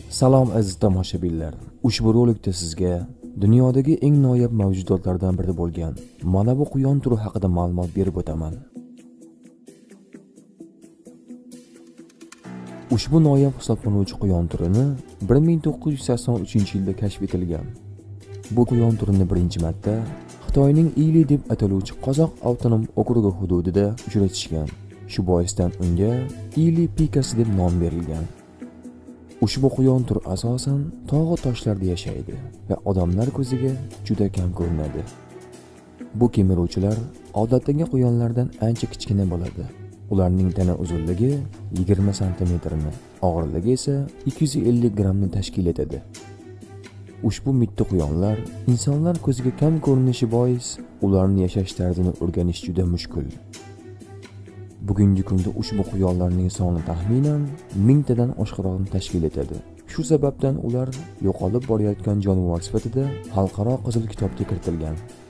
Salom aziz tomoshabinlar. Ushbu rolikda sizga dunyodagi eng noyob mavjudotlardan biri bo'lgan mana bu quyon turi haqida ma'lumot berib o'taman. Ushbu noyob hisoblanuvchi quyon turini 1983-yilda kashf etilgan. Bu quyon turini birinchi marta Xitoyning Ili deb ataluvchi Qozoq avtonom okrugi hududida uchratishgan. Shu boisdan unga Ili pikasi deb nom berilgan. Ushbu quyon turi asosan tog'i toshlarda yashaydi va odamlar ko'ziga juda kam ko'rinadi. Bu kemiruvchilar odatdagi quyonlardan ancha kichkina bo'ladi. Ularning tana uzunligi 20 sm ni, og'irligi esa 250 grammni tashkil etadi. Ushbu mitti quyonlar insonlar ko'ziga kam ko'rinishi bois ularning yashash tarzini o'rganish juda mushkul. Bugungi kunda ushbu quyonlarning soni taxminan 1000 tadan oshiqroqni tashkil etadi. Shu sababdan ular yo'qolib borayotgan jonivor sifatida xalqaro qizil kitobga kiritilgan.